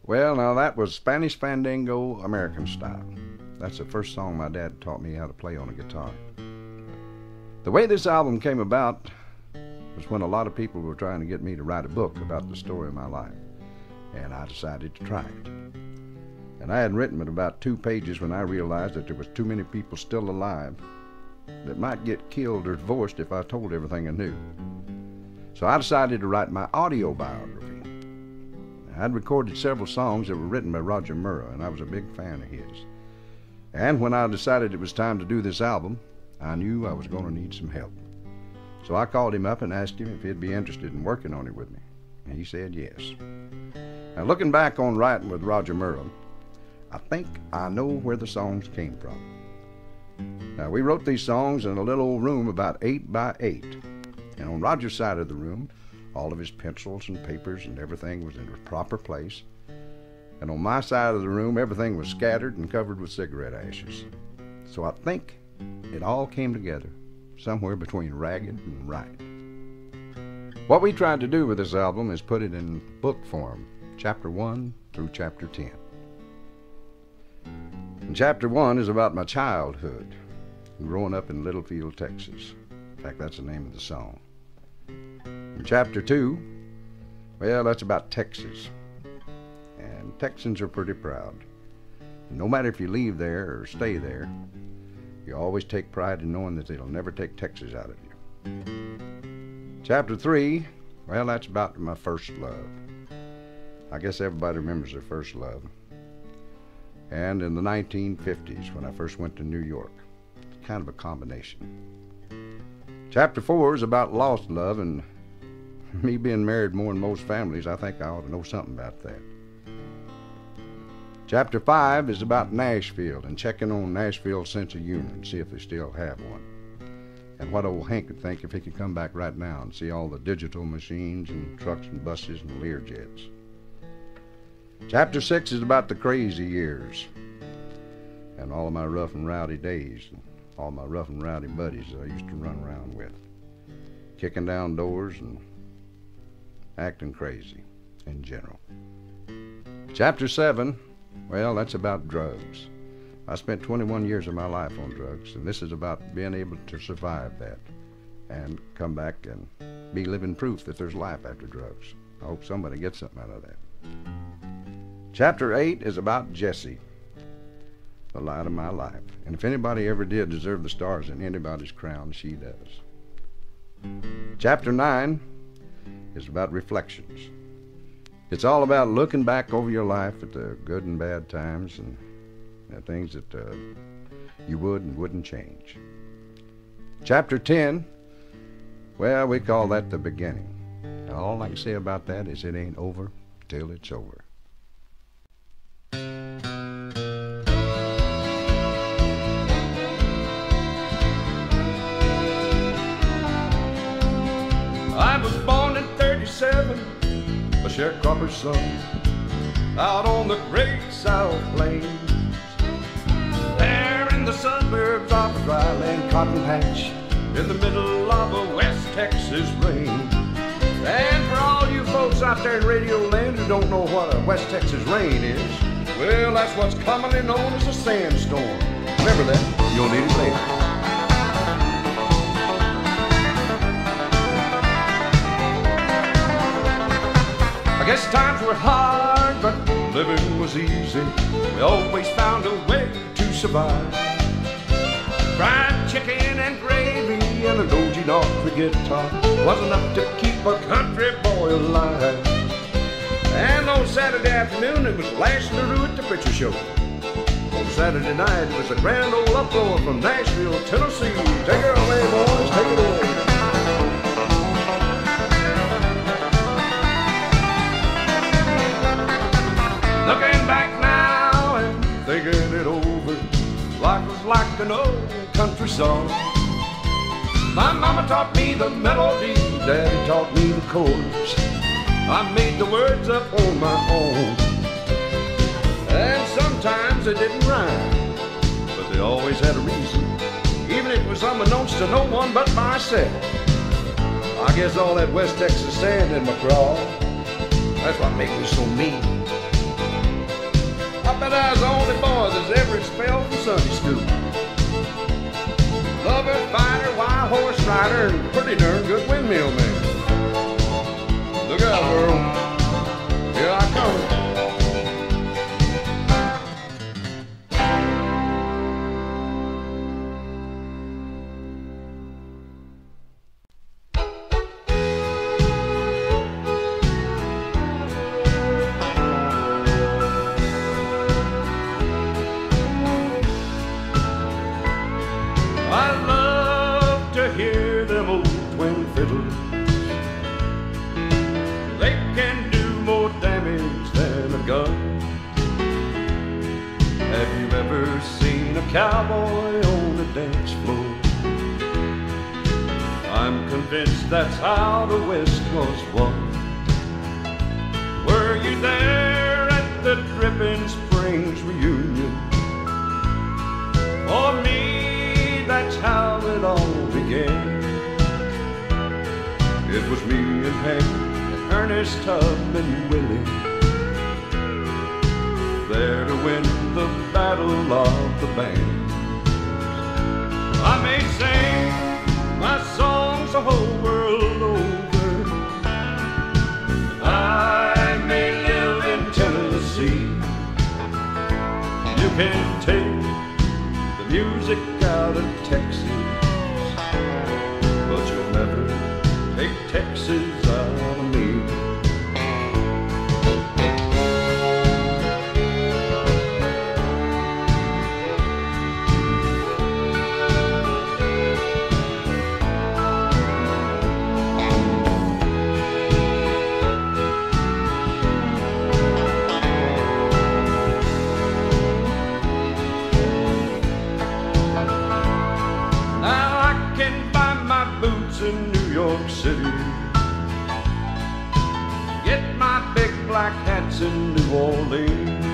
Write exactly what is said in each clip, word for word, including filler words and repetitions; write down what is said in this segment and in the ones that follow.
Well, now that was Spanish Fandango American Style. That's the first song my dad taught me how to play on a guitar. The way this album came about was when a lot of people were trying to get me to write a book about the story of my life, and I decided to try it. And I had written it about two pages when I realized that there was too many people still alive that might get killed or divorced if I told everything I knew. So I decided to write my audio biography. I'd recorded several songs that were written by Roger Murrah, and I was a big fan of his. And when I decided it was time to do this album, I knew I was going to need some help. So I called him up and asked him if he'd be interested in working on it with me. And he said yes. Now, looking back on writing with Roger Murrah, I think I know where the songs came from. Now, we wrote these songs in a little old room about eight by eight. And on Roger's side of the room, all of his pencils and papers and everything was in a proper place. And on my side of the room, everything was scattered and covered with cigarette ashes. So I think it all came together somewhere between ragged and right. What we tried to do with this album is put it in book form, chapter one through chapter ten. And chapter one is about my childhood, growing up in Littlefield, Texas. In fact, that's the name of the song. And chapter two, well, that's about Texas. And Texans are pretty proud. And no matter if you leave there or stay there, you always take pride in knowing that they'll never take Texas out of you. Chapter three, well, that's about my first love. I guess everybody remembers their first love. And in the nineteen fifties, when I first went to New York, kind of a combination. Chapter four is about lost love, and me being married more than most families, I think I ought to know something about that. Chapter five is about Nashville and checking on Nashville's sense of humor and see if they still have one. And what old Hank would think if he could come back right now and see all the digital machines and trucks and buses and Learjets. Chapter six is about the crazy years and all of my rough and rowdy days and all my rough and rowdy buddies that I used to run around with, kicking down doors and acting crazy in general. Chapter seven, well, that's about drugs. I spent twenty-one years of my life on drugs, and this is about being able to survive that and come back and be living proof that there's life after drugs. I hope somebody gets something out of that. Chapter eight is about Jessie, the light of my life. And if anybody ever did deserve the stars in anybody's crown, she does. Chapter nine is about reflections. It's all about looking back over your life at the good and bad times and the things that uh, you would and wouldn't change. Chapter ten, well, we call that the beginning. And all I can say about that is it ain't over till it's over. I was born in thirty-seven, a sharecropper's son, out on the great South Plains. There in the suburbs of a dryland cotton patch, in the middle of a West Texas rain. And for all you folks out there in radio land who don't know what a West Texas rain is, well, that's what's commonly known as a sandstorm. Remember that, you'll need it later. I guess times were hard, but living was easy. We always found a way to survive. Fried chicken and gravy and an O G dog for guitar was enough to keep a country boy alive. And on Saturday afternoon it was Lash LaRue at the Picture Show. On Saturday night it was a grand old uproar from Nashville, Tennessee. Take it away, boys, take it away. Looking back now and thinking it over, life was like an old country song. My mama taught me the melody, daddy taught me the chords. I made the words up on my own. And sometimes they didn't rhyme, but they always had a reason, even if it was unbeknownst to no one but myself. I guess all that West Texas sand in my craw, that's what made me so mean. I bet I was the only boy that's ever expelled from Sunday school. Lover, fighter, wild horse rider, and pretty darn good windmill man. Look out, world. Here I come. Cowboy on the dance floor. I'm convinced that's how the West was won. Were you there at the Dripping Springs reunion? For me, that's how it all began. It was me and Hank and Ernest Tubb and Willie, there to win the battle of the band. I may sing my songs the whole world over, I may live in Tennessee. You can take the music out of Texas, but you'll never take Texas out of me. In New York City, get my big black hats in New Orleans,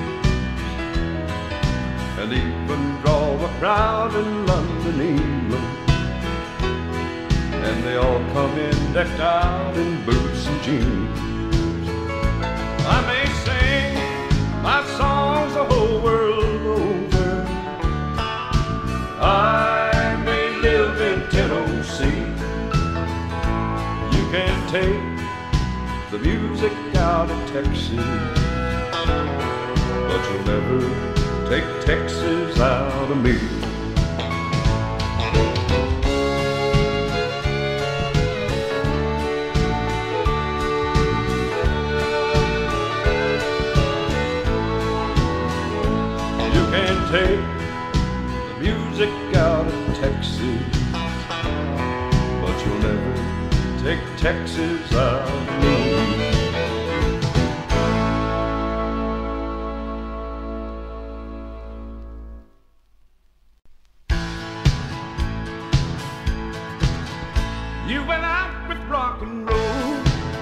and even draw a crowd in London, England, and they all come in decked out in boots and jeans. I may sing my songs the whole world over, I may live in Tennessee. You can take the music out of Texas, but you'll never take Texas out of me. You can take the music out of Texas, but you'll never take Texas out of me. You went out with rock and roll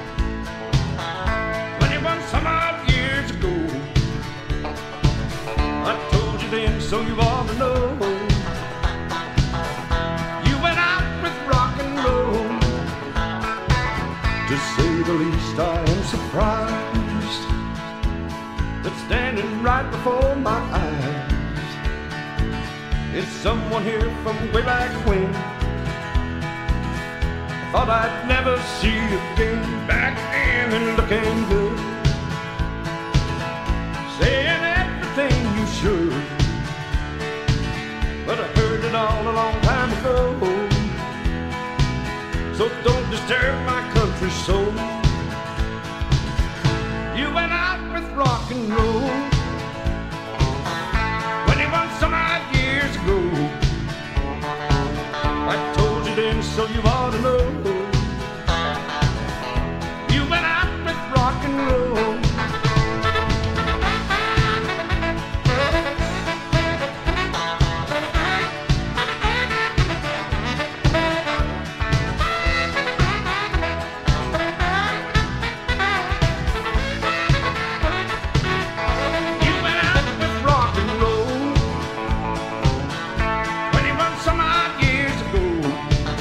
twenty-one some odd years ago. I told you then, so you ought to know. You went out with rock and roll. To say the least, I am surprised that standing right before my eyes is someone here from way back when I thought I'd never see again. Back then and looking good, saying everything you should, but I heard it all a long time ago. So don't disturb my country soul. You went out with rock and roll twenty-one some odd years ago. I told you then, so you ought to know. You went out with rock and roll.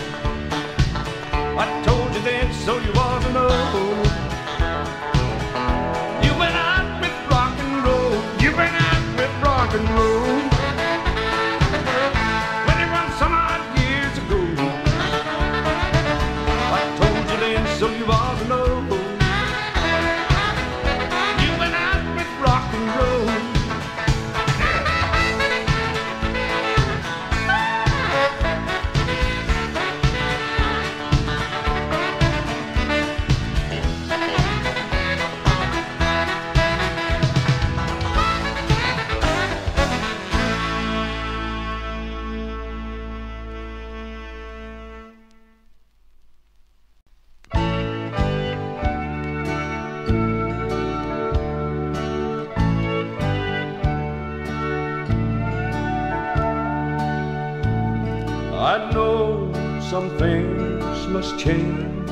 So you ought to know. to know you went out with rock and roll. I know some things must change.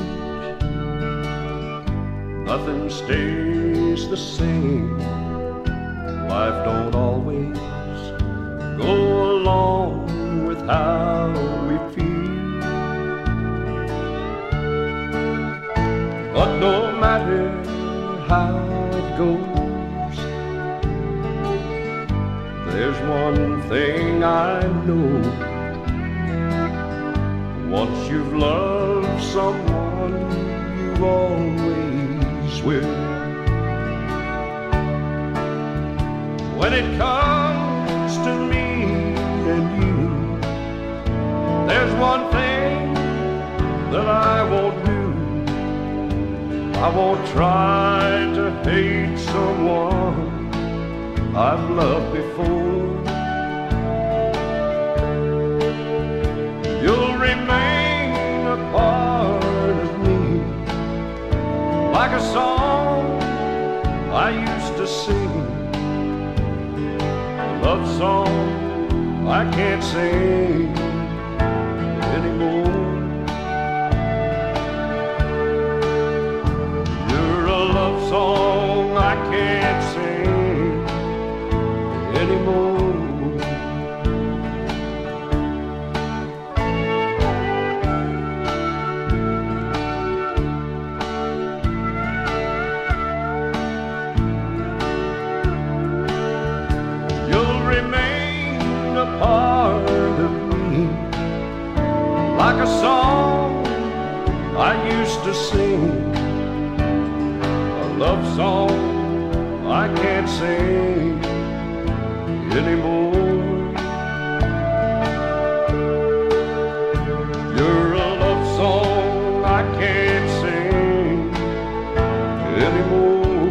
Nothing stays the same. Life don't always go along with how we feel. But no matter how it goes, there's one thing I know. Once you've loved someone, you always will. When it comes to me and you, there's one thing that I won't do. I won't try to hate someone I've loved before. You'll remain a part of me, like a song I used to sing, a love song I can't sing anymore. You're a love song I can't sing anymore. Part of me, like a song I used to sing, a love song I can't sing anymore. You're a love song I can't sing anymore.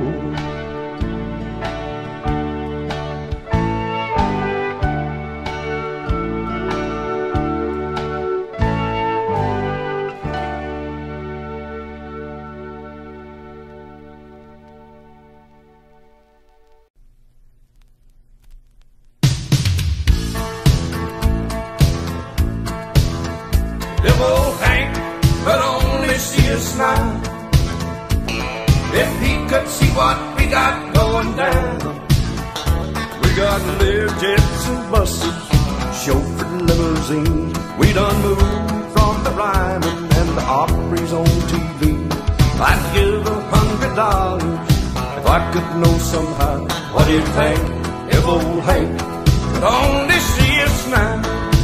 If old Hank could only see us now, if he could see what we got going down. We got live jets and buses, chauffeured limousines. We done moved from the Ryman and the Opry's on T V. I'd give a hundred dollars if I could know somehow what he'd think if old Hank could only see us now.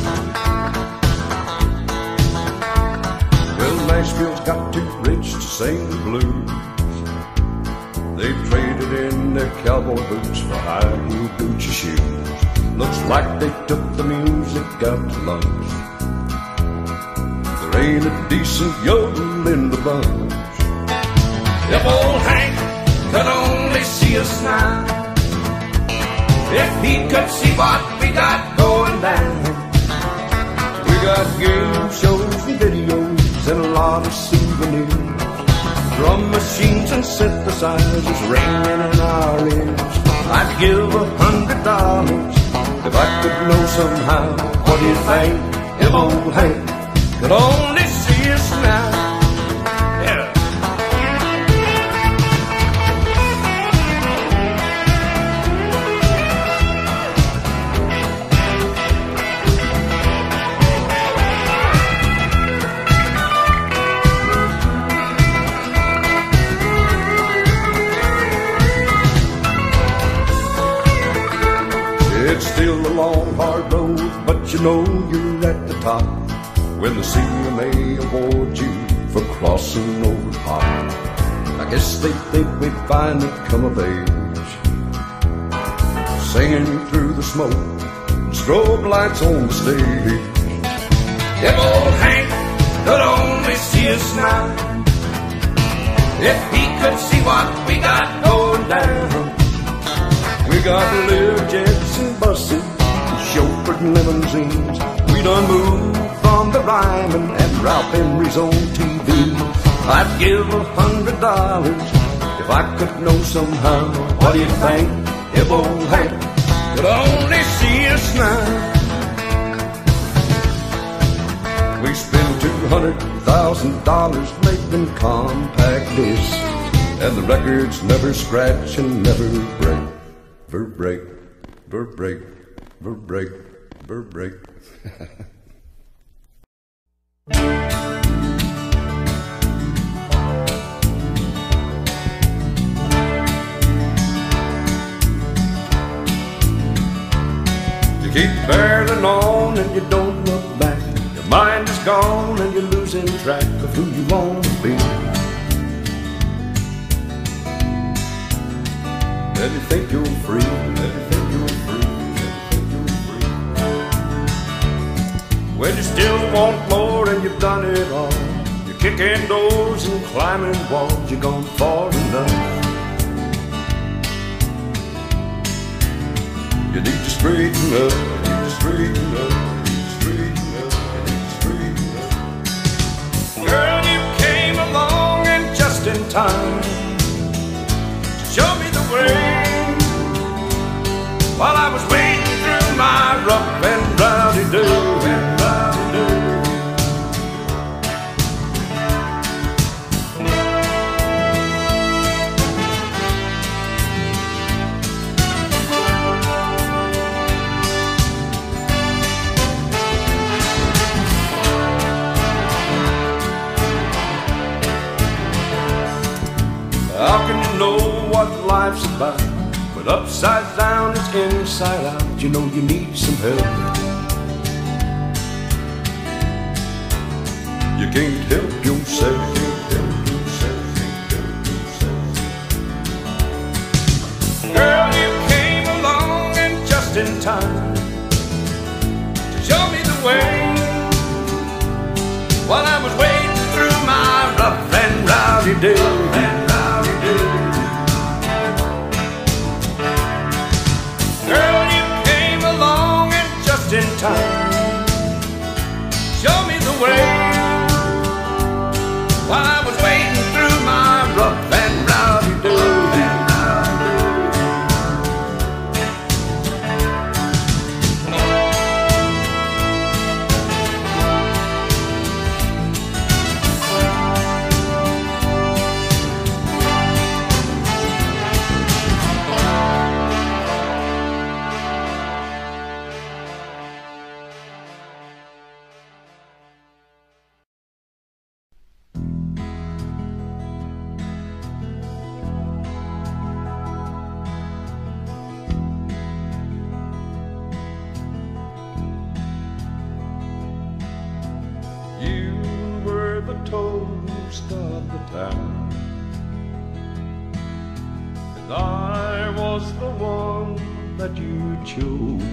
Nashville's got too rich to sing the blues. They've traded in their cowboy boots for high-heel Gucci shoes. Looks like they took the music out to lunch. There ain't a decent yodel in the bunch. If old Hank could only see us now, if he could see what we got going down. We got game shows and videos and a lot of souvenirs, drum machines and synthesizers ringing in our ears. I'd give a hundred dollars if I could know somehow what he'd think if old Hank could only see us now. Yeah. It's still a long, hard road, but you know you're at the top when the C M A awards you for crossing over hot. I guess they think we'd finally come of age, singing through the smoke and strobe lights on the stage. If old Hank could only see us now, if he could see what we got going down. We got live jets and buses, chauffeured limousines. We done moved from the Ryman and Ralph Emery's on T V. I'd give a hundred dollars if I could know somehow. What do you think if old Hank could only see us now? We spend two hundred thousand dollars making compact discs, and the records never scratch and never break. Ver break, ver break, ver break, ver break. You keep barreling on and you don't look back. Your mind is gone and you're losing track of who you want to be. And you think you're free, and you think you're free, and you think you're free. When you still want more and you've done it all, you're kicking doors and climbing walls, you're gone far enough. You need to straighten up, you need to straighten up, you need to straighten up, you need to straighten up. Girl, you came along and just in time to show me the way, while I was wading through my rough and rowdy day, and rowdy day. How can you know what life's about? But upside down it's inside out. You know you need some help. You can't help yourself. Can't help yourself. Can't help yourself. Girl, you came along and just in time to show me the way, while I was wading through my rough and rowdy day. In time, show me the way, while I was wading through my rough and rowdy day. Toast of the town, and I was the one that you chose.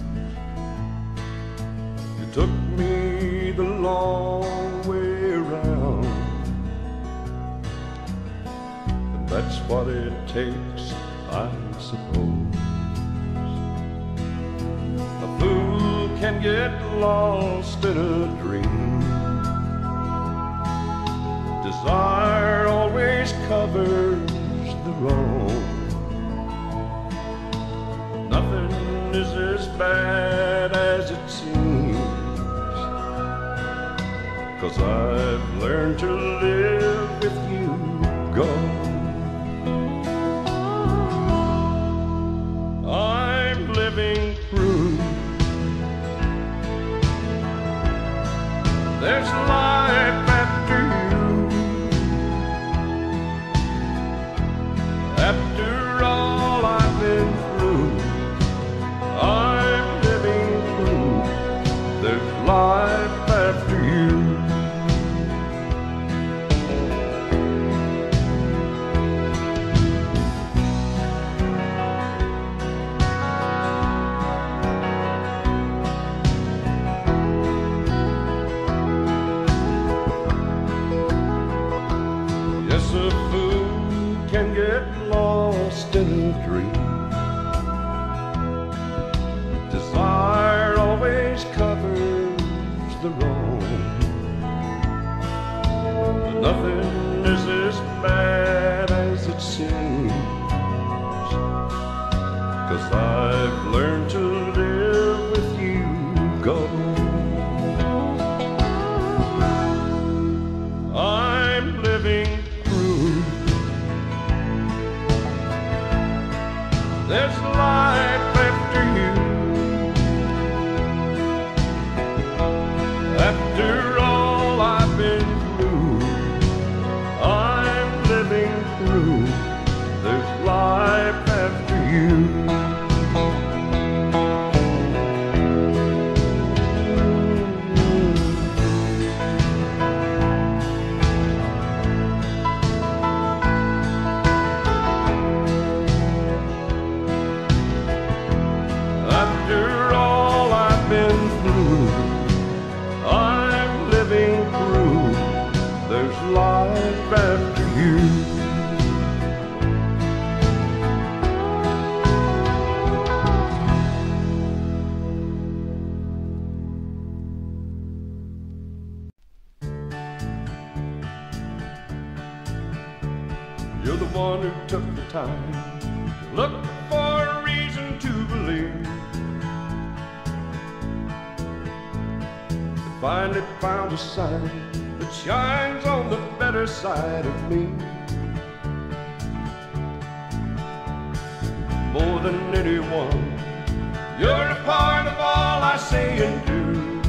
You took me the long way around, and that's what it takes, I suppose. A fool can get lost in a dream. Desire always covers the road. Nothing is as bad as it seems, 'cause I've learned to live with you gone. I'm living proof there's life after you. After all I've been through, I'm living proof there's life after you. get lost in a dream. Desire always covers the wrong, but nothing is as bad as it seems, 'cause I've learned to live with you gone. I'm living through. There's life after you. After all I've been through, I'm living through. There's life after you. Life after you. You're the one who took the time to look for a reason to believe, and finally found a sign that shines on the better side of me. More than anyone, you're a part of all I say and do.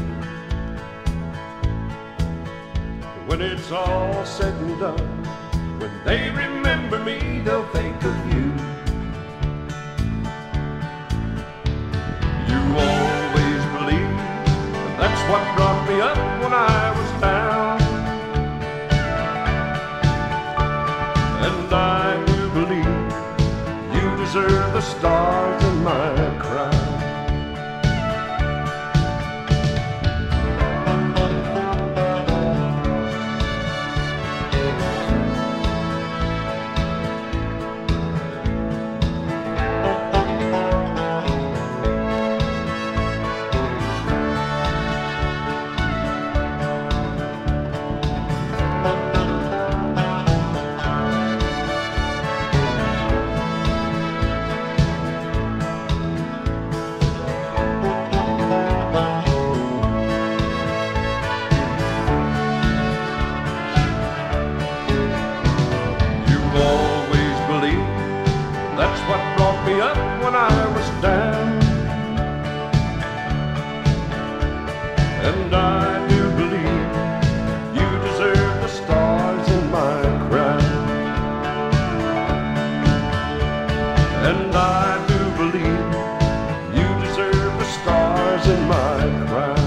When it's all said and done, when they remember me, they'll think of you. You always believed, and that's what brought me up when I was down. And I do believe you deserve the stars in my crown. That's what brought me up when I was down. And I do believe you deserve the stars in my crown. And I do believe you deserve the stars in my crown.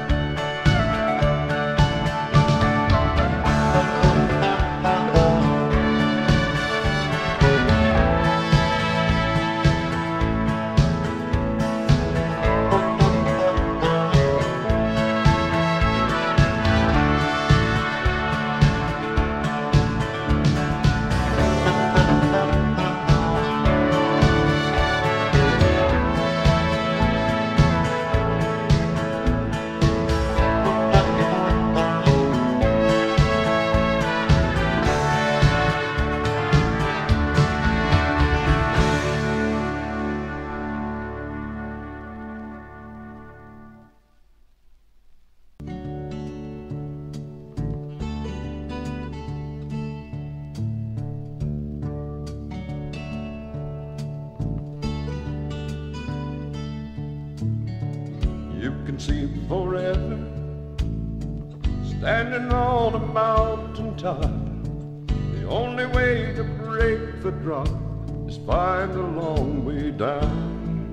You can see forever, standing on a mountain top. The only way to break the drop is find a long way down.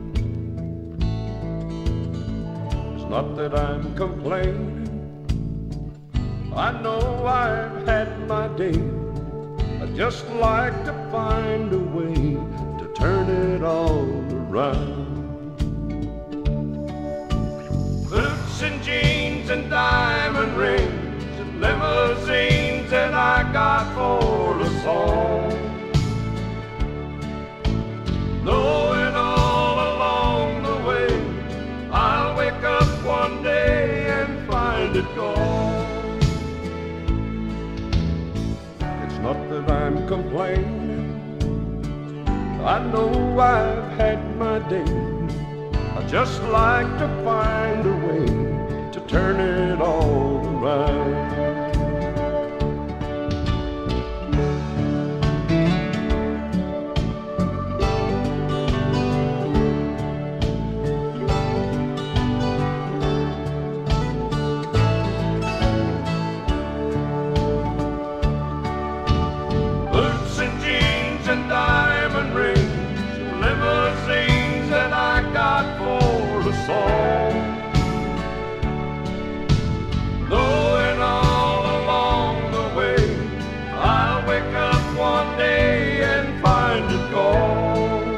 It's not that I'm complaining, I know I've had my day. I'd just like to find a way to turn it all around. Boots and jeans and diamond rings and limousines that I got for a song. I know I've had my day. I just like to find a way to turn it all around. Boots and jeans and diamond rings, limousines that I got for a song. Knowing all along the way, I'll wake up one day and find it gone.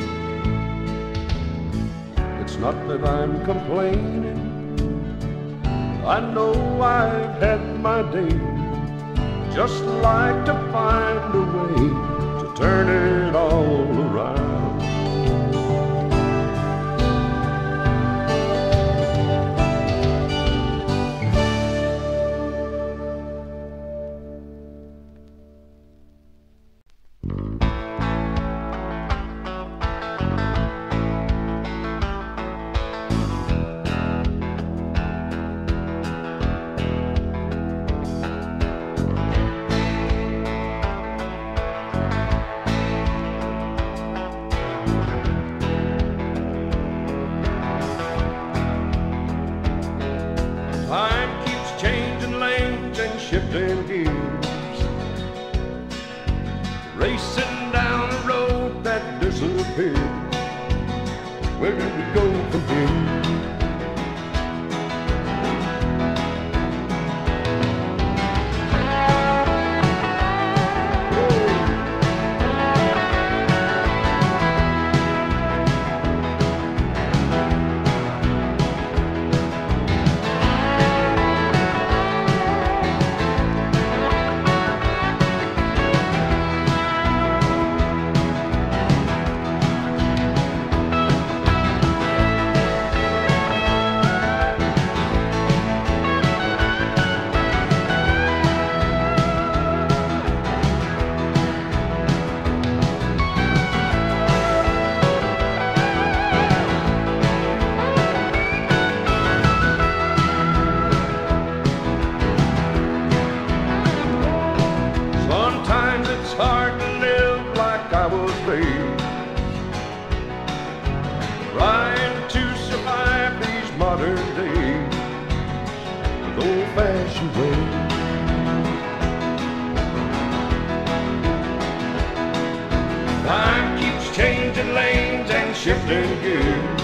It's not that I'm complaining, I know I've had my day. Just like to find a way to turn it all around. Time keeps changing lanes and shifting gears, racing down a road that disappears. Where do we go from here? Sometimes it's hard to live like I was raised, trying to survive these modern days with old-fashioned ways. Time keeps changing lanes and shifting gears,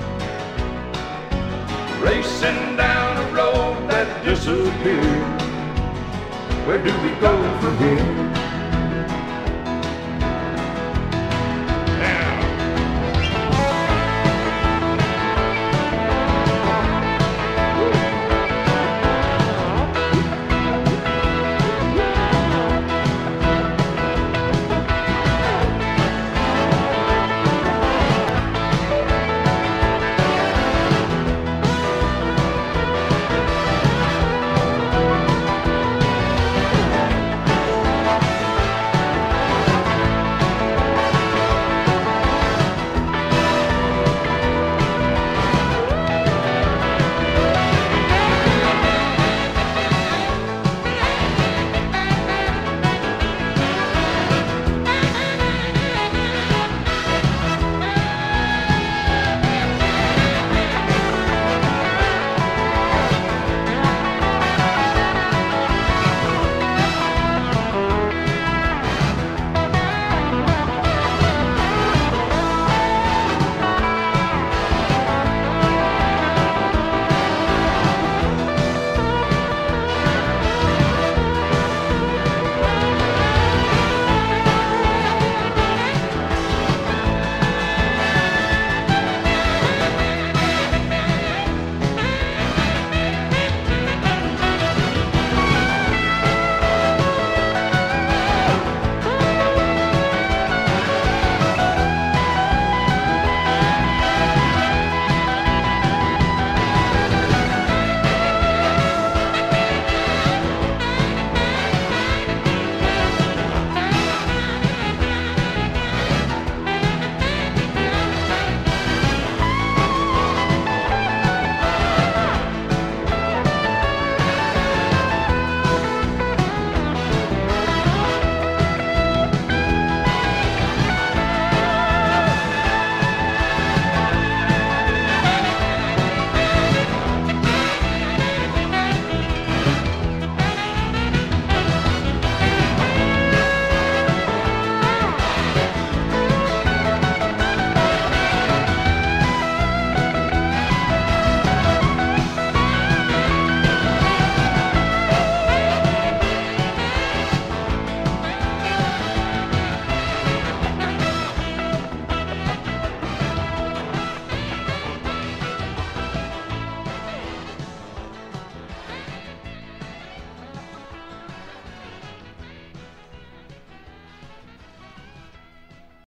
racing down a road that disappears. Where do we go from here?